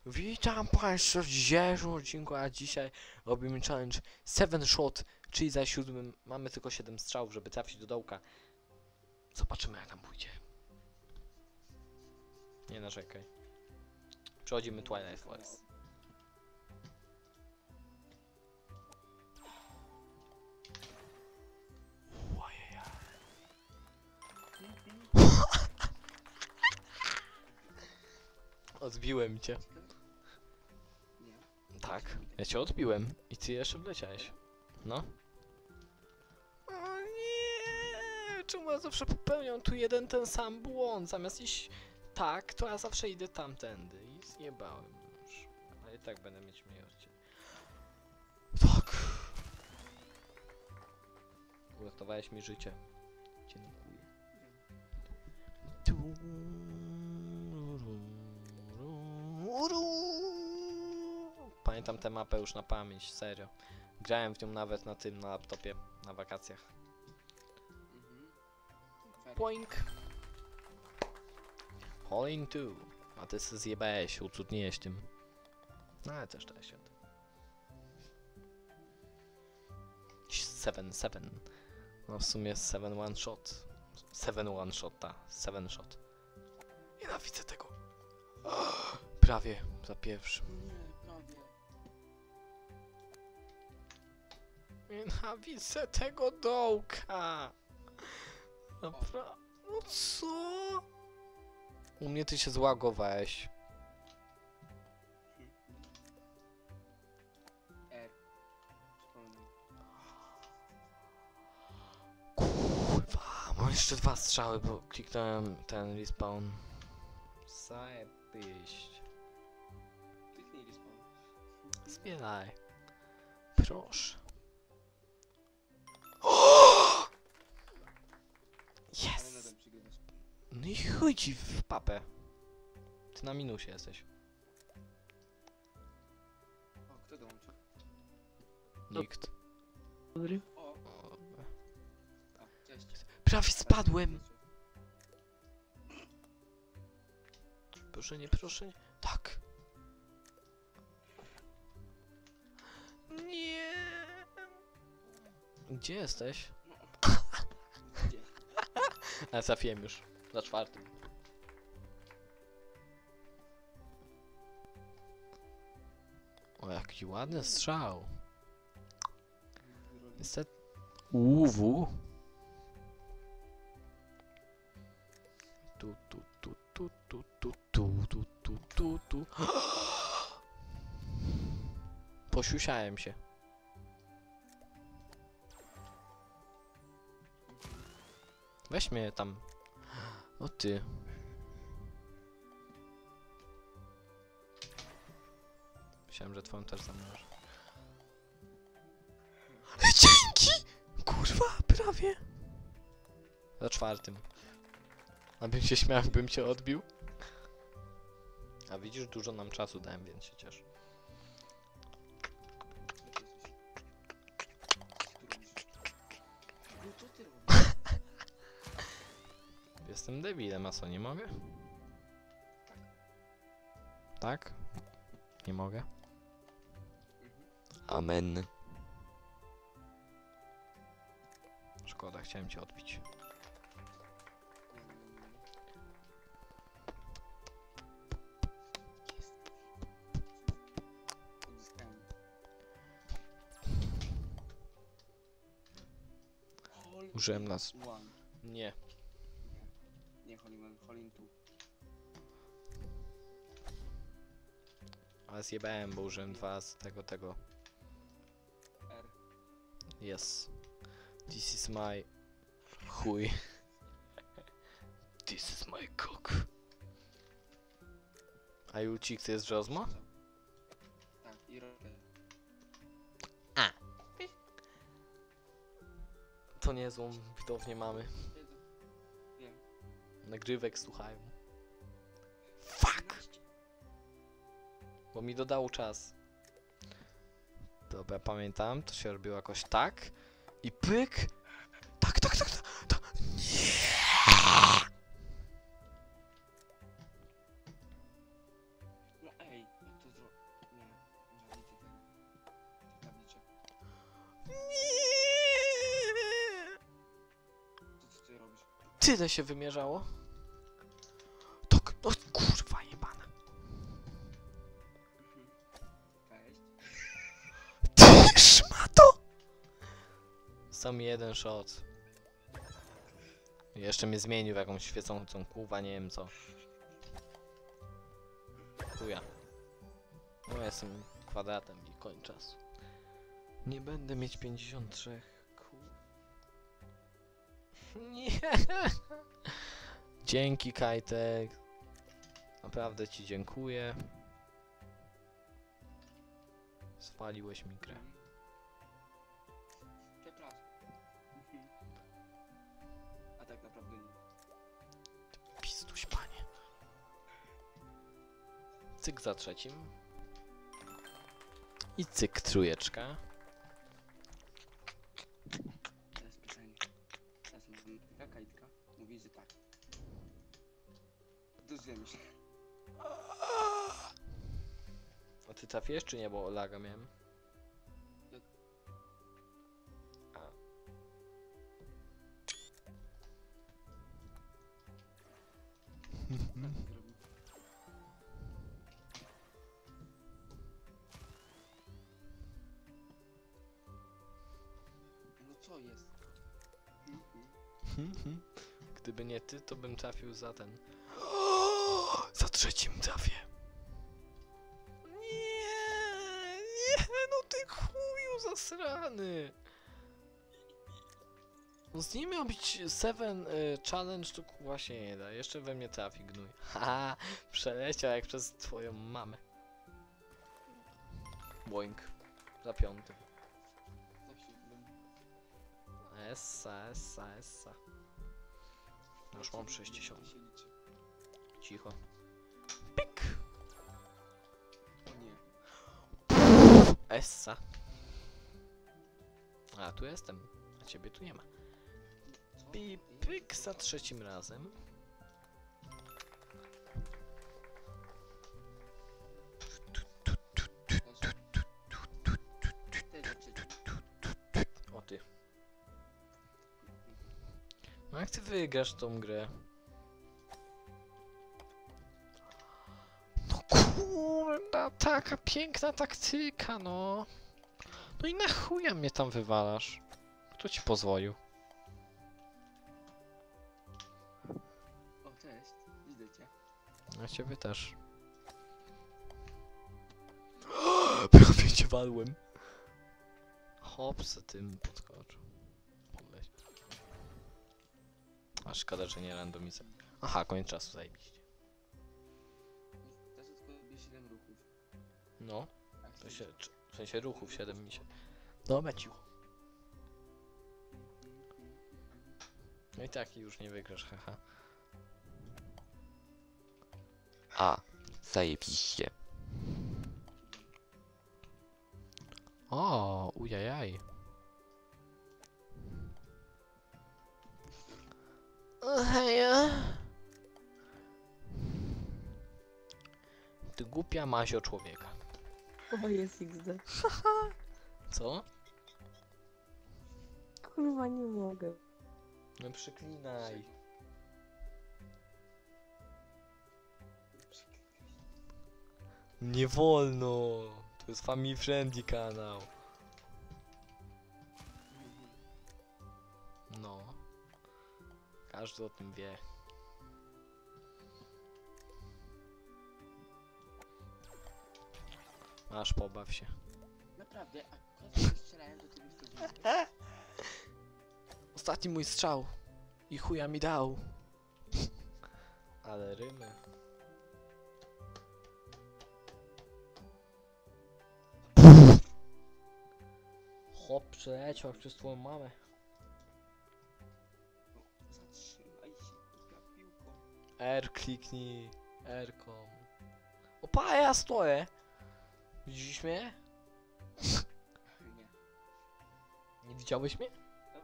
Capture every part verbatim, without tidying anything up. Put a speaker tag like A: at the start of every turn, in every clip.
A: Witam Państwa w dzisiejszym odcinku, a dzisiaj robimy challenge seven shot, czyli za siódmym mamy tylko siedem strzałów, żeby trafić do dołka. Zobaczymy, jak tam pójdzie. Nie narzekaj. Przechodzimy Twilight Forest. Ojeja. Odbiłem cię. Tak, ja cię odbiłem i ty jeszcze wleciałeś. No. O nie, czemu ja zawsze popełniam tu jeden ten sam błąd? Zamiast iść tak, to ja zawsze idę tamtędy i zjebałem już. Ale i tak będę mieć mniej od ciebie. Tak. Uratowałeś mi życie. Dziękuję. Tu. Pamiętam tę mapę już na pamięć, serio. Grałem w nią nawet na tym, na laptopie, na wakacjach. Poink! Hole in two. A ty se zjebałeś, ucudniłeś tym. No ale też to się. seven seven. No w sumie seven one shot. seven one shot, ta. seven shot. Nienawidzę tego. Prawie za pierwszym. Nienawidzę tego dołka. Naprawdę. No co? U mnie ty się złagowałeś. Kurwa, mam jeszcze dwa strzały, bo kliknąłem ten respawn. Zajebiście.
B: Kliknij respawn.
A: Zbieraj. Proszę. Yes! No i chuj ci w papę. Ty na minusie jesteś.
B: O, kto dołączył?
A: Nikt.
C: Dobry.
B: O,
A: O,
B: o, cześć.
A: prawie spadłem! Proszę nie, proszę nie. Tak. Nie. Gdzie jesteś?
B: Gdzie?
A: Ale trafiłem już. Za czwartym. O, jaki ładny strzał. Niestety... Uwu. Tu, tu, tu, tu, tu, tu, tu, tu, tu, tu, tu. Posiusiałem się. Weź mnie tam. O ty. Myślałem, że twoją też zamnożę. Dzięki! Kurwa, prawie. Za czwartym. Abym się śmiał, jakbym cię odbił. A widzisz, dużo nam czasu dałem, więc się cieszę.
B: No co ty robisz?
A: Jestem debilem, a co, nie mogę? Tak? Nie mogę? Amen. Szkoda, chciałem cię odbić.
B: Odzyskałem. Hole
A: Użyłem las.
B: one.
A: Nie.
B: Nie, hole in one, hole in two.
A: Ale zjebałem, bo użyłem dwa z tego, tego.
B: R.
A: Yes. This is my... chuj. This is my cock. A Jucik to jest Jozmo?
B: Tak, i robię.
A: To niezłą widownię mamy.
B: Wiedzę. Wiem.
A: Nagrywek słuchają. Fuck! Bo mi dodał czas. Dobra, pamiętam, to się robiło jakoś tak. I pyk! Tak, tak, tak, tak, tak. Nie!
B: No ej,
A: Nie!
B: Co, co ty robisz?
A: Tyle się wymierzało. Tak, no kurwa jebana.
B: Mhm. Cześć.
A: Ty szmato! Sam jeden shot. Jeszcze mnie zmienił w jakąś świecącą kurwa, nie wiem co. Chuja. No ja jestem kwadratem i koń czasu. Nie będę mieć pięćdziesiąt trzy. Kur... Nie. Dzięki Kajtek. Naprawdę ci dziękuję. Spaliłeś mi grę.
B: Przepraszam. Mhm. A tak naprawdę nie.
A: Pistuś panie. Cyk za trzecim. I cyk trójeczka.
B: Teraz pytanie. Teraz mówię, taka Kajtka mówi, że tak. Dozwiemy się.
A: A ty trafiłeś czy nie, bo laga miałem? A.
B: Tak zrobił. No co jest? Mhm.
A: Gdyby nie ty, to bym trafił za ten. Za trzecim trafię. Nie, nie, no ty chuju zasrany. No z nim miał być Seven y, Challenge, to kurwa się nie da. Jeszcze we mnie trafi gnój. Haha, przeleciał jak przez twoją mamę. Boink. Za piątym.
B: Za siódmym.
A: Essa, essa, essa. Już mam sześćdziesiąt.
B: się liczy.
A: Cicho. Pik!
B: O nie.
A: Essa. A, tu jestem. A ciebie tu nie ma.
B: Co?
A: I
B: Ty?
A: pyk za trzecim razem.
B: Te rzeczy.
A: O ty. No jak ty wygrasz tą grę? No kurna, taka piękna taktyka, no. No i na chuja mnie tam wywalasz? Kto ci pozwolił?
B: O, cześć. Widzę cię.
A: Ja ciebie też. Prawie cię walłem. Hop, se tym podskoczył. Podleś. A szkoda, że nie randomizer. Aha, koniec czasu, zajebiście.
B: Teraz tylko robię siedem ruchów.
A: No,
B: A
A: to
B: chcesz-
A: się, czy- w sensie ruchów siedem mi się. Dobra, cicho. No i tak już nie wygrasz, haha.
C: A, zajebiście.
A: O, ujajaj. Heja. Ty głupia mazio człowieka.
D: O, jest iks de.
A: Co?
D: Kurwa, nie mogę.
A: No przyklinaj. Nie wolno. To jest family friendly kanał. No. Każdy o tym wie. Masz, pobaw się.
B: Naprawdę, a kogo strzelałem do tego wtedy?
A: Ostatni mój strzał. I chuja mi dał. Ale rymy. Chłop przeleciał jak przez twoją mamę.
B: No, zatrzymaj się, kurwa, piłko.
A: R kliknij. R-kom. Opa, ja stoję. Widzisz mnie?
B: Nie.
A: Nie widziałeś mnie?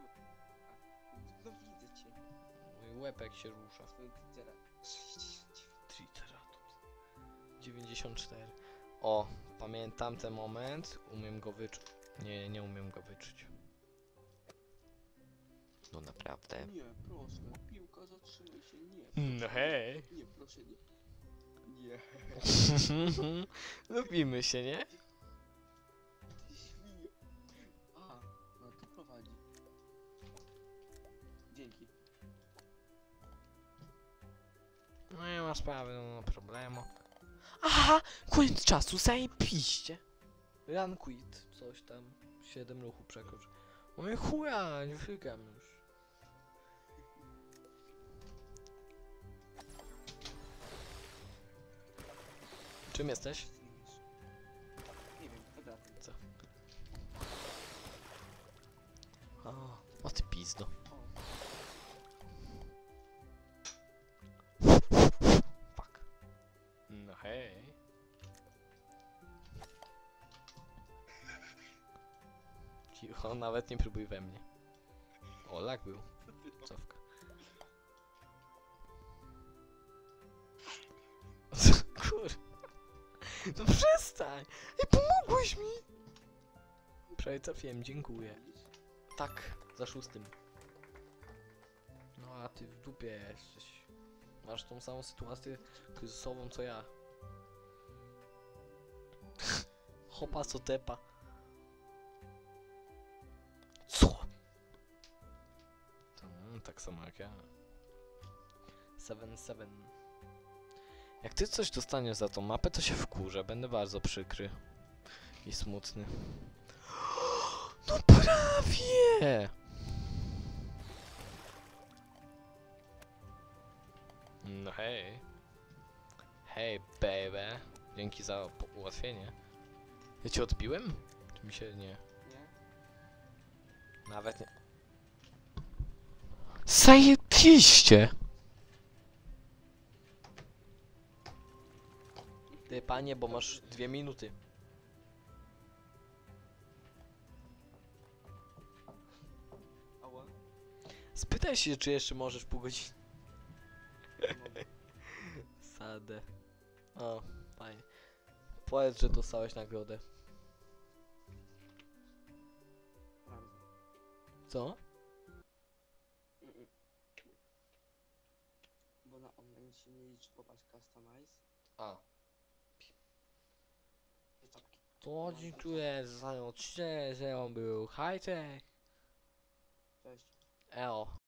B: No widzę cię.
A: Mój łeb jak się rusza.
B: Swoim Twittera. sześćdziesiąt dziewięć.
A: Triceratops. dziewięćdziesiąt cztery. O, pamiętam ten moment. Umiem go wyczuć. Nie, nie umiem go wyczuć.
C: No naprawdę.
B: Nie, proszę, piłka, zatrzymaj się, nie.
A: No
B: proszę,
A: hej.
B: Nie, proszę, nie. Nie,
A: Lubimy się, nie?
B: ty świnie. A, no to prowadzi. Dzięki.
A: No nie ma sprawy, no ma problemu. Aha! Koniec czasu, zajebiście! Run quit, coś tam. siedem ruchu przekroczy. Oj chuja, nie wykam już. Czym jesteś?
B: Nie wiem, kwadratem.
A: Co? O, o ty pizdo.
B: O,
A: Fuck. No hej. Cicho, nawet nie próbuj we mnie. O, lag był.
B: co ty robisz?
A: Cofka. Kur... No przestań! Ej, pomogłeś mi! Prawie trafiłem, dziękuję.
B: Widzisz?
A: Tak, za szóstym. No a ty w dupie jesteś. Masz tą samą sytuację kryzysową co ja. Hopa co tepa. Co? To, mm, tak samo jak ja. siedem siedem. Jak ty coś dostaniesz za tą mapę, to się wkurzę. Będę bardzo przykry. I smutny. No prawie! No hej. Hej, baby. Dzięki za po- ułatwienie. Ja cię odbiłem? Czy mi się nie...
B: Nie?
A: Nawet nie... Zajebiście! Ty panie, bo masz dwie minuty.
B: Ała?
A: Spytaj się, czy jeszcze możesz pół godziny.
B: Mogę.
A: Sadę. O, fajnie. Powiedz, że dostałeś nagrodę.
B: Bardzo.
A: Co?
B: Mm-mm. Bo na online się nie liczy, popatrz, customize.
A: A.
B: Te czapki.
A: To dziękuję za odcinek, że on był high-tech.
B: Cześć.
A: Eo.